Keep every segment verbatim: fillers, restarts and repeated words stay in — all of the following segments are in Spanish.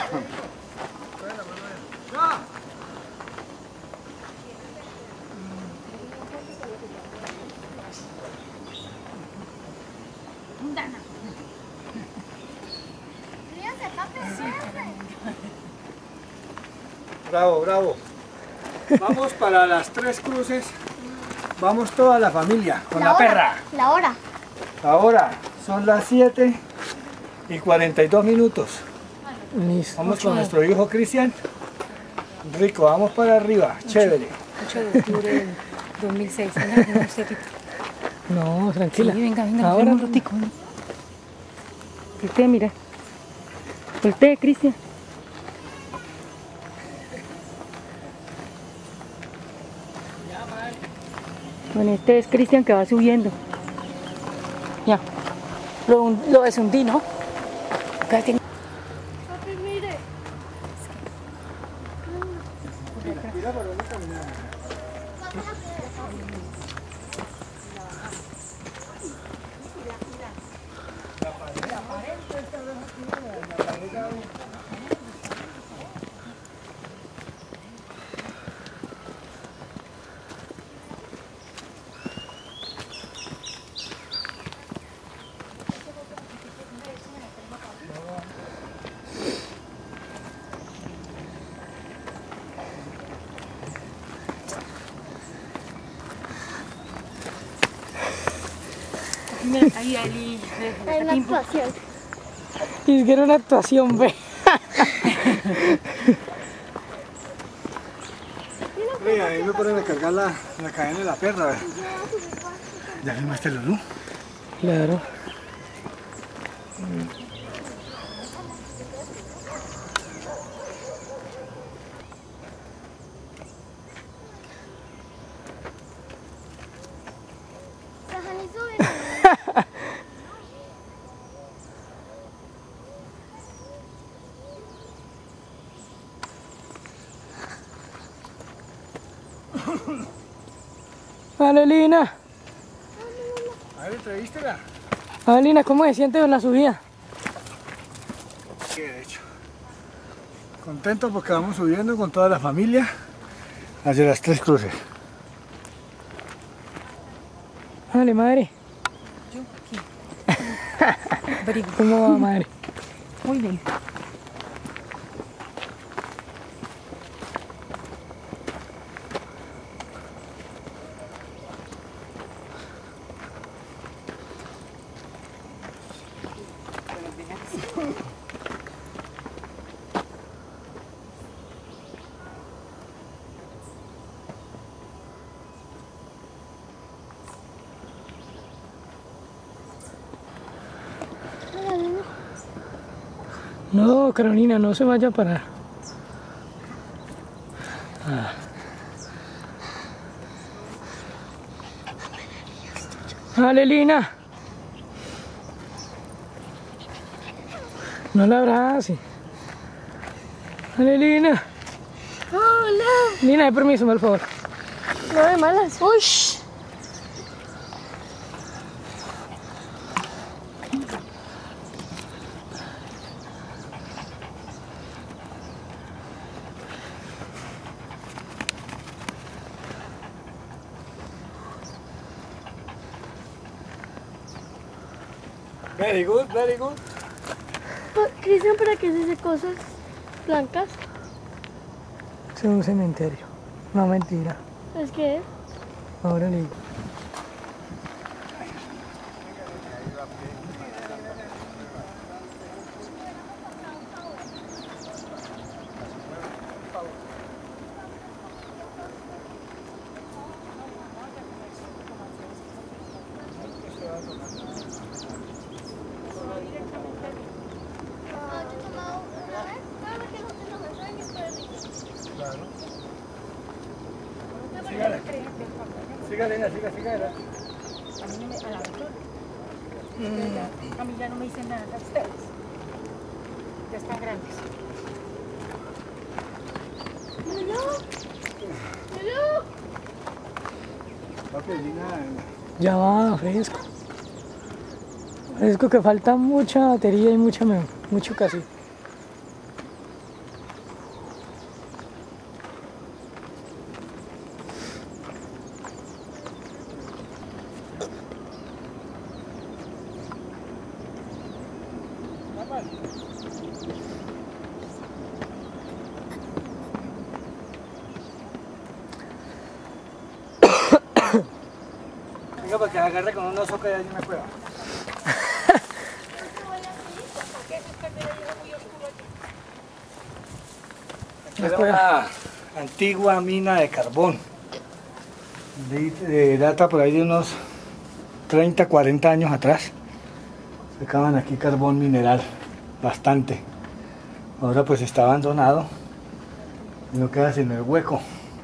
Bravo, bravo. Vamos para las tres cruces. Vamos toda la familia con la, la perra. La hora. Ahora son las siete y cuarenta y dos minutos. Listo. Vamos con nuestro hijo Cristian. Rico, vamos para arriba. Chévere. ocho de octubre del dos mil seis. Venga, venga, usted, Tito. No, tranquila. Sí, venga, venga, ahora un ratico. Voltee, mira. Voltee, Cristian. Bueno, este es Cristian que va subiendo. Ya. Lo, lo deshundí, ¿no? Acá tengo. Papi, mire. Mira por dónde caminamos. Mira, ahí, ahí. Hay una actuación. Y es que era una actuación, ve. Mira, ahí me ponen a cargar la, la cadena de la perra. ¿Ve? ¿Ya filmaste Lulú? Claro. Adelina. A ver, entrevístela. Adelina, ¿cómo se siente en la subida? Sí, de hecho. Contento porque vamos subiendo con toda la familia hacia las tres cruces. Dale, madre. Yo aquí. ¿Cómo va, madre? Muy bien. No, Carolina, no se vaya a parar. Ah. Alelina. No la abrace. Alelina. Hola. Lina, de permiso, por favor. No de malas. Ush. Very good, very good. Cristian, ¿para qué es esas cosas blancas? Es un cementerio. No, mentira. ¿Es qué? Ahora le digo. Sígale. Sígale, siga, siga. A mí no me, a la doctora. A mí ya no me dicen nada a ustedes. Ya están grandes. Ya va, fresco. Fresco que falta mucha batería y mucha, mucho casi. Cuidadito para que agarre con un oso que hay en una cueva. Era una antigua mina de carbón. De, de data por ahí de unos treinta, cuarenta años atrás. Sacaban aquí carbón mineral, bastante. Ahora pues está abandonado y no queda sino el hueco.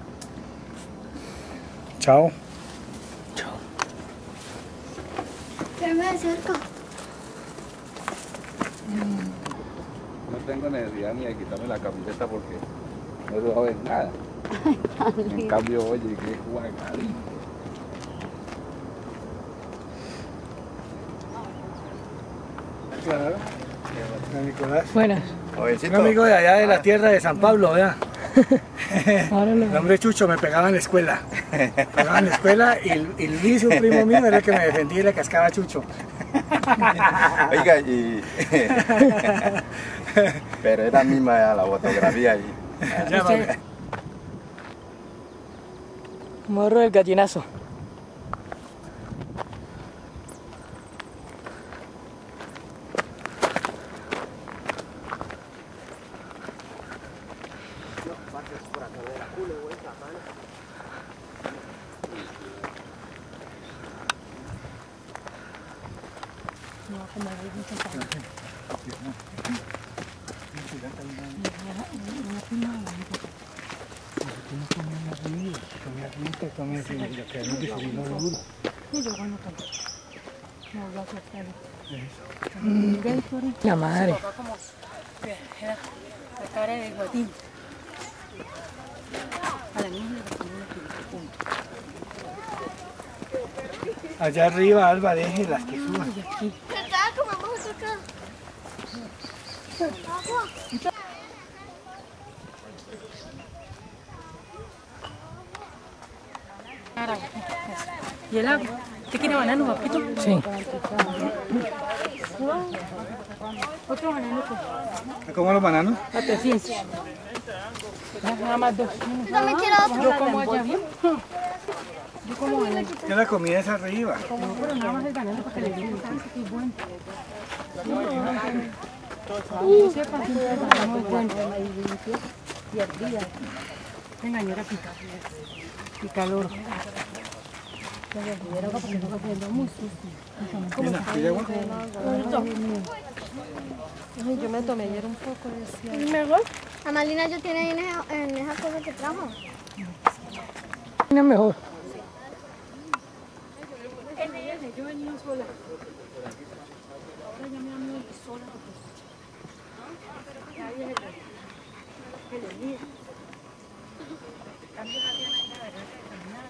Chao. Chao. ¿Qué me acerco? No tengo necesidad ni de quitarme la camiseta porque no se va a ver nada. En cambio, oye, qué juegadito. Claro. Don Nicolás. Buenas. Un amigo de allá de la tierra de San Pablo, ¿verdad? Ahora lo... El hombre Chucho me pegaba en la escuela. Me pegaba en la escuela y, y Luis, un primo mío, era el que me defendía y le cascaba a Chucho. Oiga, y... Pero era misma la fotografía y... Llámame. Morro del gallinazo. La madre. La cara de Guatín. A la niña le pongo una punta. Allá arriba, Alba, deje las que suban. ¿Verdad? Como vamos a tocar. Agua. ¿Y el agua? ¿Usted quiere banano, papito? Sí. Otro banano. ¿Cómo los bananos? A trescientos. Nada más dos. Yo también quiero otro. Yo como allá. Yo como banano. Que la comida es arriba. No, pero nada más el banano para que le dé un chance, que es bueno. No sepa si el banano es bueno. Y ardía. Venga, señora, pica. Pica el oro. Ay, yo me tomé ayer un poco de Mejor. Amalina ya tiene ahí en esa, en esa cosa que trajo. Es mejor. Yo venía sola. Ahora ya me da miedo ir sola. Ahí es el que le mide. Cambio la tienda y la verdad que caminar.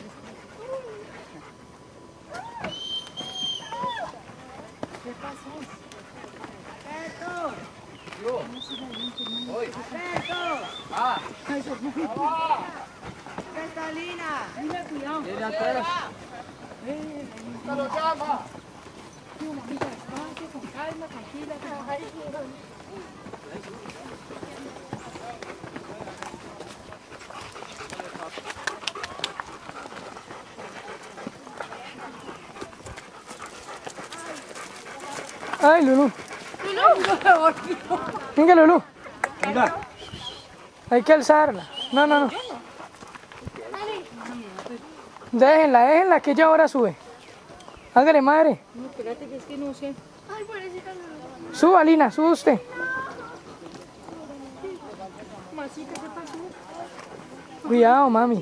¿Qué pasó? ¡Beto! ¡Yo! ¡Hoy! ¡Beto! ¡Ah! ¡Catalina! Dile cuidado. ¡Viene atrás! ¡Te lo llama! No, mamita, despacio, con calma, tranquila. Ay, Lulú. Venga, Lulú. Venga. Hay que alzarla. No, no, no. Déjenla, déjenla, que ella ahora sube. Hágale, madre. No, espérate, que es que no sé. Ay, pobrecita. Suba, Lina, suba usted. Masita, ¿qué pasó? Cuidado, mami.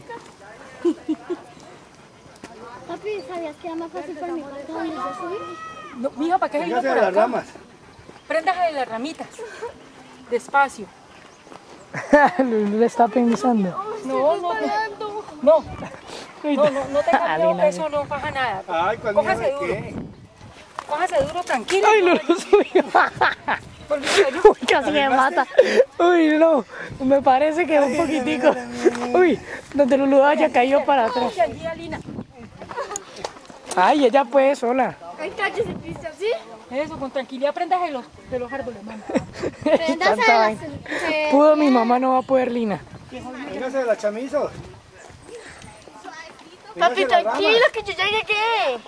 Papi, ¿sabías que era más fácil por mi parte donde yo subí? No, mija, ¿para qué se iba Fíjate por de las acá? ramas. Préndase de las ramitas. Despacio. Lulú le está pensando. No, no, no. No, no, no, no tenga miedo, que eso no pasa nada. Ay, ¿cuál Cójase miedo de duro. qué? Cójase duro, tranquilo. Ay, Lulú subió. Uy, casi me mata. Uy, no. Me parece que un poquitico. Uy, donde Lulú haya caído para atrás. Ay, allí, Alina. Ay, ella puede sola. Ay, cállese, Cristian, ¿sí? Eso, con tranquilidad, préndase de los, de los árboles, mamá. Préndase Tanta de vaina. las... se- Pudo, mi mamá no va a poder, Lina. Véngase de la chamizo. Papi, tranquilo que yo ya llegué.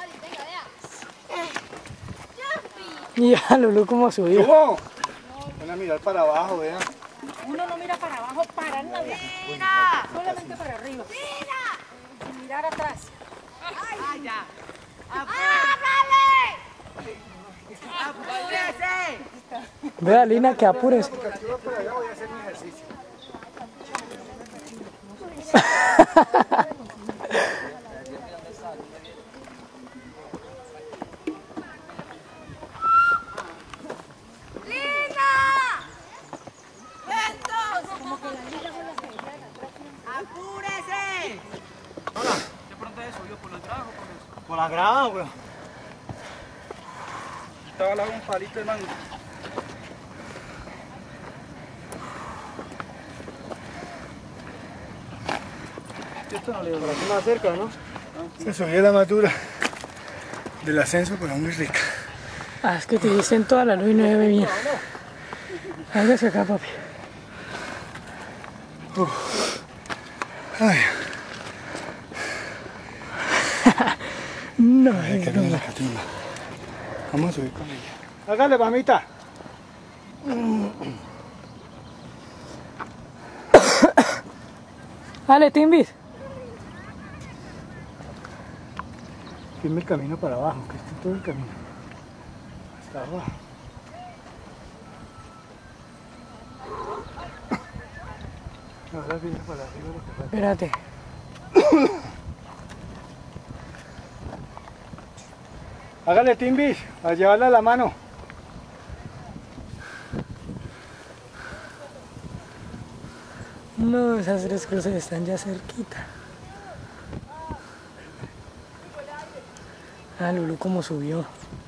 Ya, Lulu, ¿cómo subió? ¿Cómo? Van a mirar para abajo, vean. Uno no mira para abajo para nada. Mira. Solamente para arriba. Mira. Sin mirar atrás. Ay, ya. Vea, Lina, que apures. Yo por allá voy a hacer mi ejercicio. Por la grada, weón. Estaba al lado un palito de mango. Esto no le por aquí más cerca, ¿no? Se subió la madura del ascenso, pero muy rica. Ah, es que te dicen toda la luz y no se ve bien. Hágase acá, papi. Uf. Ay. No, Ay, que viene la catimba. Vamos a subir con ella. Hágale, mamita. Dale, Timbis. Firme el camino para abajo, que esté todo el camino. Hasta abajo. Ahora viene para arriba lo que falta. Espérate. Hágale, Timbis, a llevarla a la mano. No, esas tres cruces están ya cerquita. Ah, Lulu, ¿cómo subió?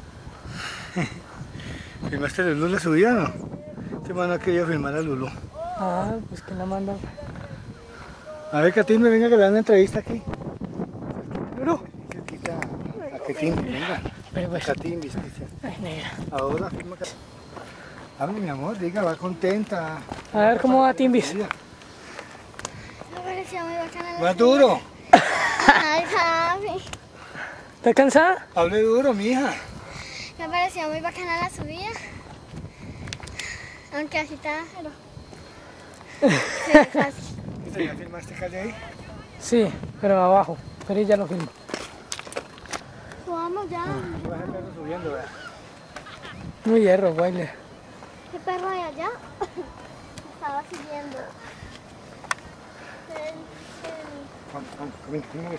¿Filmaste a Lulú la subida o no? Este man no quería filmar a Lulú. Ah, pues que la manda. A ver, Catimbe, venga que le dan una entrevista aquí. Lulú. Cerquita a Catimbe, venga. Pero pues. Catimbe, Cristian. Ay, negra. Ahora firma Catimbe. Hable, mi amor, diga, va contenta. A ver cómo va Timbis. Me pareció muy bacana la Más duro. Ay, papi. ¿Estás cansada? Hable duro, mija. Me pareció muy bacana la subida. Aunque así está, pero... se ve fácil. ¿Ya filmaste calle ahí? Sí, pero abajo. Pero ella lo filma. Subamos ya. Yo bajé el perro subiendo, vea. Muy hierro, baile. ¿Qué perro hay allá? Estaba siguiendo. El, el... Vamos, vamos, camina, camina.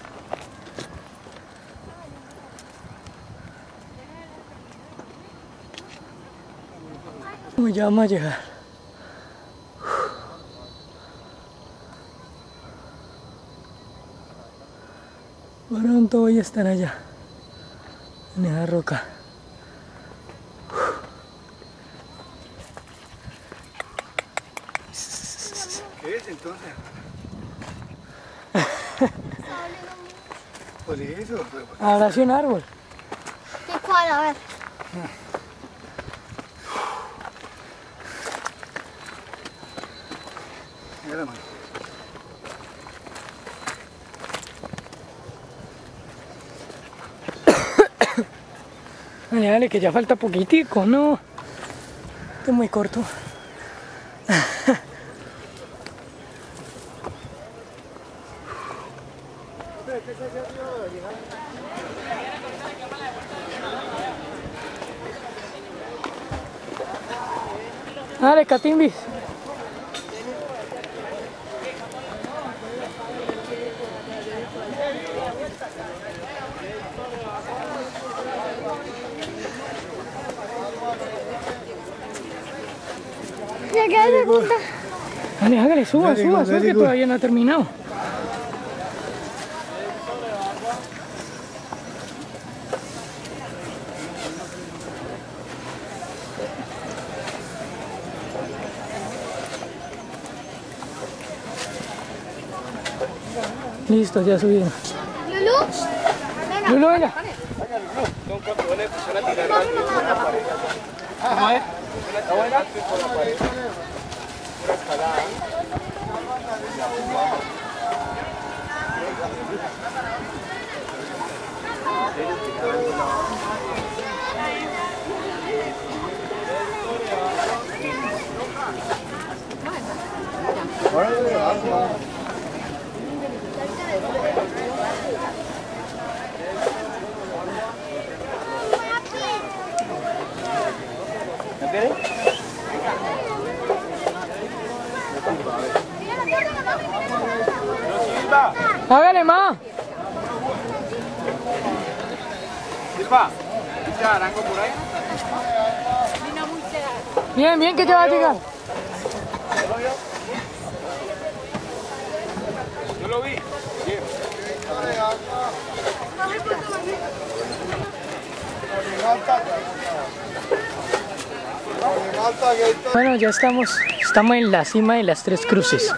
Uy, ya vamos a llegar. Pronto voy a estar allá, en esa roca. ¿Qué es entonces? Por eso, pero... Ahora sí un árbol. ¿Y cuál? A ver. Mira la mano. Dale, dale, que ya falta poquitico, ¿no? Esto es muy corto. Dale, Catimbis. Llegué a la punta. Dale, hágale, suba, Very suba, good, suba, very que good. todavía no ha terminado. Listo, ya subieron. ¿Lulú? Lulu, venga. Hágale más. Silva, ¿viste a Arango por ahí? Bien, bien que te va a llegar. Yo lo vi. Bueno, ya estamos, estamos en la cima de las Tres Cruces.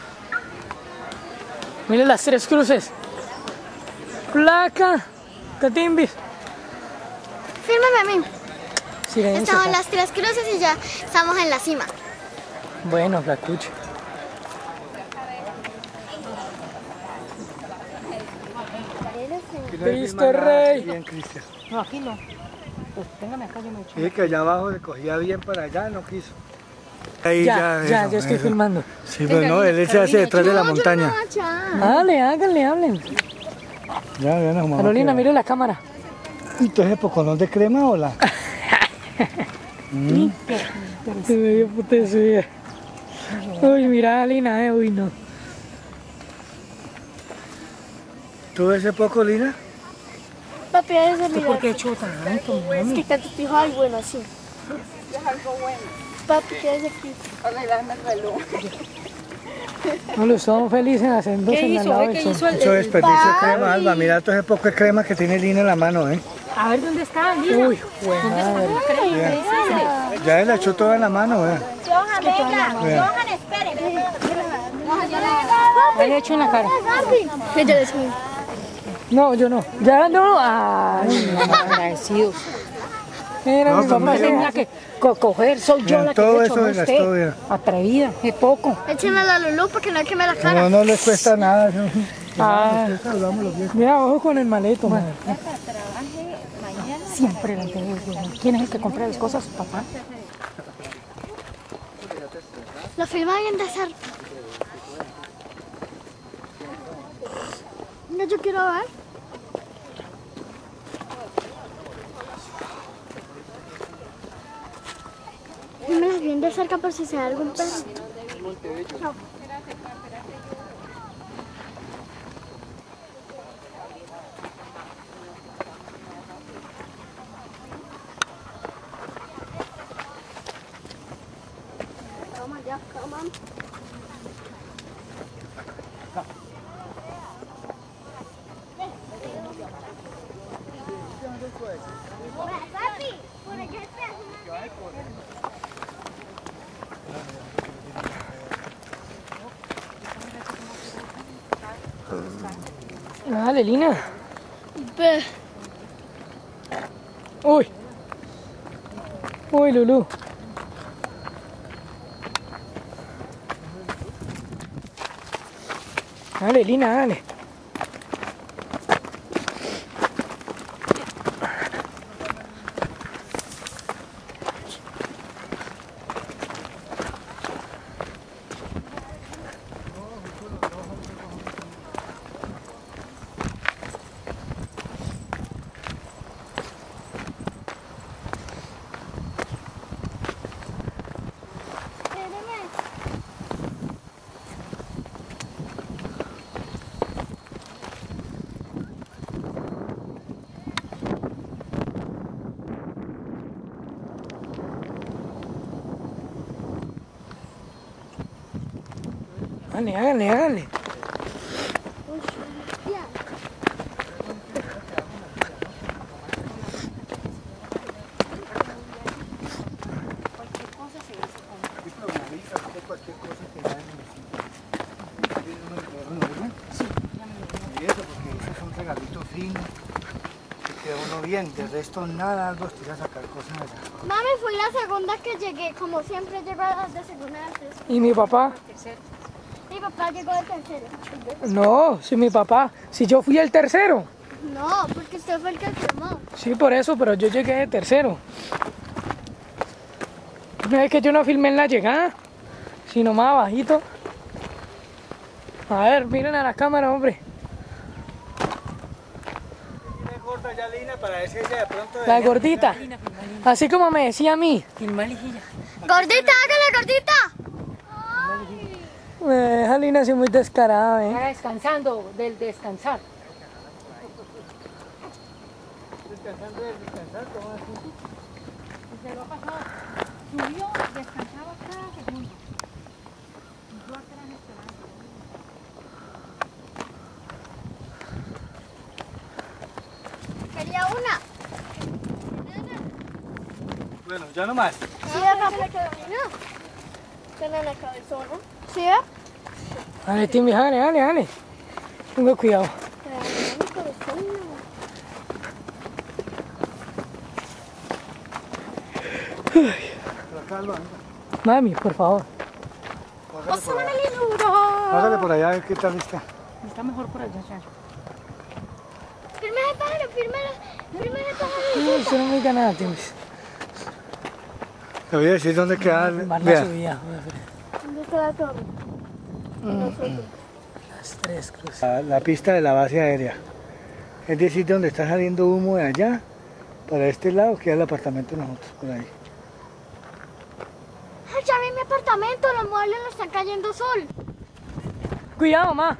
Miren las Tres Cruces. Placa, Catimbis. Fírmame a mí. Silencio, Estamos en acá. las Tres Cruces y ya estamos en la cima. Bueno, Flacucho. Cristo Rey. Bien, Cristian. No, aquí no. Pues téngame acá, yo me echo. Sí, que allá abajo se cogía bien para allá, no quiso. Ahí Ya, ya, eso, ya estoy eso. filmando. Sí, pero no, él se hace detrás de la montaña. Dale, háganle, hablen. Ya, ya nos vamos. Carolina, mire la cámara. Entonces, ¿poconón de crema o la? Mm. Se me dio puta suya. Uy, mira, Lina, eh, uy, no. ¿Tú ves ese poco, Lina? Papi, a veces mira. ¿Por qué he hecho tanto, Es mami? que Katy te dijo algo bueno así. Es algo bueno. Papi, ¿qué es aquí? No, los somos felices haciendo ¿Qué hizo? señalado ¿Ve del qué sol. hizo el, Eso el- desperdicio de crema, Alba. Mira todo ese poco de crema que tiene Lina en la mano, ¿eh? A ver, ¿dónde está? Mira. Uy, buena madre. Crema. Ya él la echó toda en la mano, ¿eh? Johan, venga. Vea. Johan, espere. Ahí le echo en la cara. Que yo le subí. No, yo no. Ya no. Ay, Agradecidos. mira, No, mi pues papá mira. tenía Tenía que co- coger, soy yo Vean, la que todo le echo, eso no se gastó, usted. vean. Atrevida, es poco. Écheme la Lulú porque no queme la cara. No, no les cuesta nada. ¿no? Ah, Saludamos los viejos. mira, ojo con el maleto, madre. Siempre la anterior. ¿Quién es el que compra las cosas? Papá. Lo filma bien de cerca. No, yo quiero ver. Fílmelas bien de cerca por si se da algún perro. No. Toma ya, toma. Papi, por acá está. Dale, Lina. Ve. Uy. Uy, Lulú. Dale, Lina, dale. Háganle, háganle, háganle. Cualquier cosa que da y eso, porque esos son regalitos finos. Que queda uno bien, de resto nada, algo estoy a sacar cosas allá. Mami, fue la segunda que llegué, como siempre llego a las de segunda a las tres. ¿Y mi papá? Mi papá llegó de tercero. No, si mi papá, si yo fui el tercero. No, porque usted fue el que firmó. Sí, por eso, pero yo llegué de tercero. No es que yo no filmé en la llegada, sino más abajito. A ver, miren a la cámara, hombre. Gorda Yalina para ver si ella de pronto La gordita. Así como me decía a mí. Gordita, hágale, gordita. Eh, Jalina así muy descarada, Está ¿eh? descansando del descansar. descansando del descansar, ¿cómo así? Se lo ha pasado. Subió, descansaba cada segundo. Y yo atrás esperando. Quería una. Bueno, ya no más. Sí, acá se le quedó una. Tiene la cabezona. ¿Sí? Dale, Timmy, dale, dale, dale. Tengo cuidado. Mi cabezona. Por acá, Alba, Mami, por favor. Pásale por allá. Pásale por allá a ver qué tal está. Está mejor por allá, ya. Firme el pájaro, firme el firme el pájaro. No, usted no me diga nada, Timmy. Te voy a decir dónde queda. Filmar la Vea, subida. Voy a ver. ¿Dónde está la torre? Las tres cruces. la, la pista de la base aérea. Es decir, donde está saliendo humo de allá, para este lado queda el apartamento de nosotros, por ahí. Ay, ya vi mi apartamento, los muebles nos están cayendo sol. Cuidado, ma.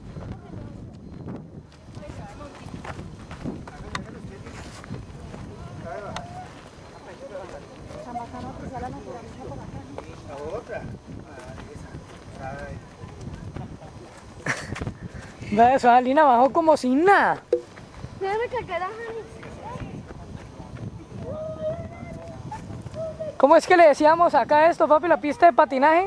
Ve eso, Alina bajó como sin nada. Déjame que queda. ¿Cómo es que le decíamos acá a esto, papi, la pista de patinaje?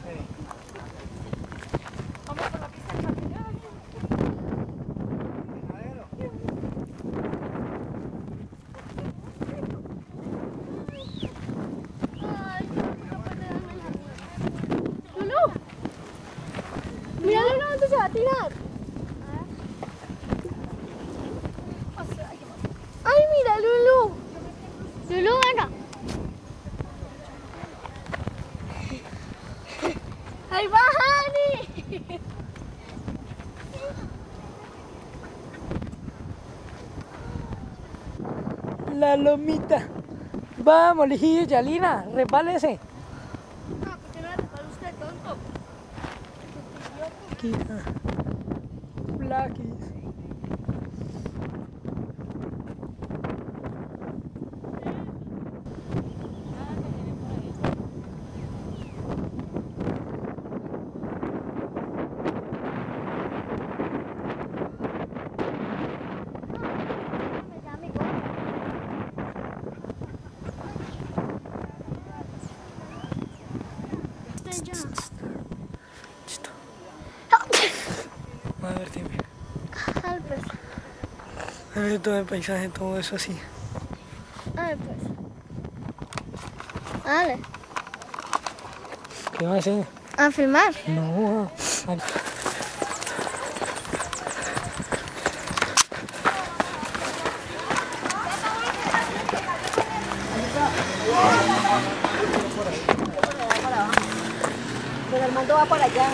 Lulu. Mira Lulu dónde se va a tirar. Ay, mira Lulu. Lulu, venga. Ahí va Hani. La lomita. Vamos, Lijillo y Yalina, repálese. No, porque no le tocó a usted, tonto. Quita. Blaquis. A ver, dime. Ay, pues. A ver todo el paisaje, todo eso así. Ay, pues. Dale. ¿Qué va a hacer? A filmar. No. Ay. Pero Armando va para allá.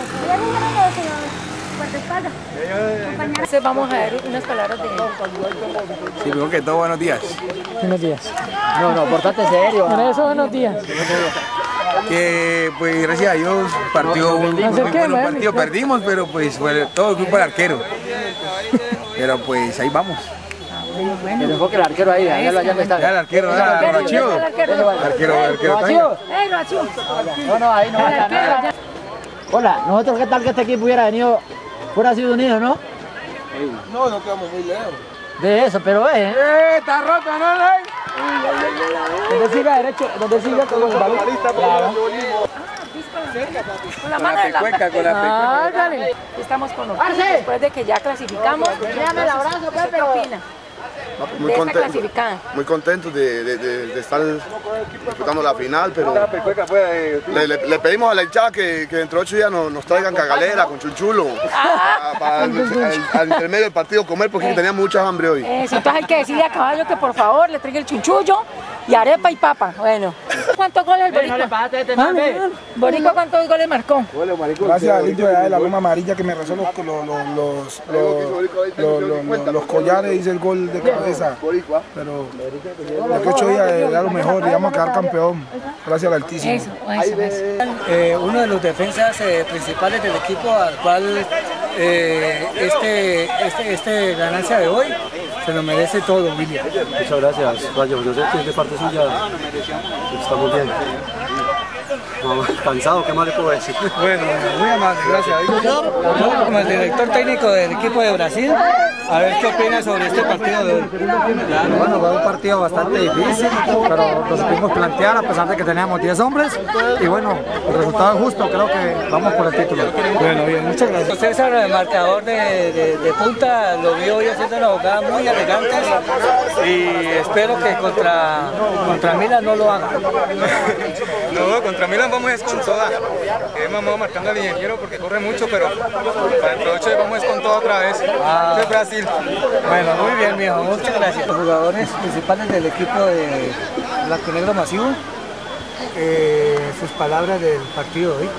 Entonces vamos a ver unas palabras de él. Sí, primero que todo, buenos días. Buenos días. No, no, portate serio. Por eso, buenos días. Que pues gracias a Dios partió un muy Acerquemos, buen eh, partido, mi- perdimos, pero pues bueno, todo el grupo del arquero. Pero pues ahí vamos. Que se enfoque el arquero ahí, déjalo allá donde Ya está. el arquero, ya el archivo. El arquero, el arquero. Vacío. ¡Eh, Rachu! No, no, ahí no vaya nada. Hola, nosotros qué tal que este equipo hubiera venido fuera de Ciudad Unidos, ¿no? No, no quedamos muy lejos. De eso, pero eh. ¡Eh, está roto, no, no! Donde siga derecho, donde siga con el balón. Claro. Con la Con mano la de la... pecueca, con la Ah, pecueca. dale. Estamos con los después de que ya clasificamos. Dame el abrazo, ¿Usted qué pero- opina? Muy de esta contento, clasificada. muy contento de, de, de, de estar disputando la final, pero le, le, le pedimos a la hinchada que, que dentro de ocho días nos, nos traigan cagalera con chunchulo para, para al, al, al intermedio del partido comer porque Eh. teníamos mucha hambre hoy. Eso, entonces hay que decirle a Caballo que por favor le traiga el chunchullo y arepa y papa. Bueno, ¿cuántos goles el Boricua? Boricua, ¿cuántos goles marcó? Gracias al indio de la loma amarilla que me rezó los, los, los, los, los, los, los, los collares, hice el gol de cabeza. Pero de que ocho días era lo mejor y vamos a quedar campeón. Gracias al Altísimo. Eso, eso, eso. Eh, uno de los defensas eh, principales del equipo al cual eh, este, este, este ganancia de hoy se lo merece todo, William. Muchas gracias, Rayo. Yo sé que de parte suya estamos bien. No, cansado, ¿qué más le puedo decir? Bueno, muy amable, gracias. Yo, como el director técnico del equipo de Brasil, a ver qué opina sobre este partido de hoy. Bueno, fue un partido bastante difícil, pero lo supimos plantear a pesar de que teníamos diez hombres. Y bueno, el resultado es justo, creo que vamos por el título. Bueno, bien, muchas gracias. César, el marcador de, de, de punta, lo vi hoy haciendo una jugada muy elegante y espero que contra, contra Milan no lo haga. No, contra Milan vamos es con toda. Hemos vamos marcando al ingeniero porque corre mucho, pero para dentro de ocho vamos con toda otra vez. Ah. De Brasil. Bueno, muy bien, mijo, muchas gracias. Los jugadores principales del equipo de Blanco y Negro Masivo, eh, sus palabras del partido de hoy.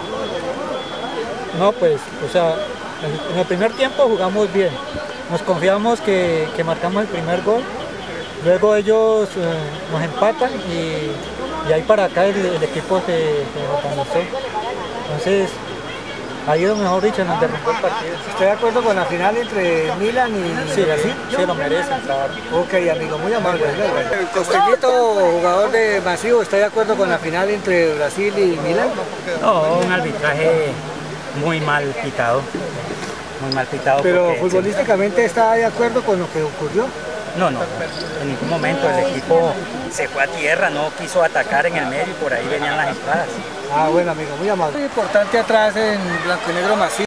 No, pues, o sea, en el primer tiempo jugamos bien. Nos confiamos que, que marcamos el primer gol. Luego ellos eh, nos empatan y, y ahí para acá el, el equipo se, se organizó. Entonces, ahí es mejor dicho, nos derrumbó el partido. ¿Estoy de acuerdo con la final entre Milan y sí, Brasil? Sí, lo merecen, claro. Ok, amigo, muy amable. El Costellito, jugador de Masivo, ¿está de acuerdo con la final entre Brasil y Milan? No, un arbitraje muy mal pitado. Muy mal pitado. Pero porque, futbolísticamente sí. ¿está de acuerdo con lo que ocurrió? No, no, en ningún momento el equipo se fue a tierra, no quiso atacar en el medio y por ahí venían las entradas. Ah, bueno, amigo, muy amable. Muy importante atrás en Blanco y Negro Masivo.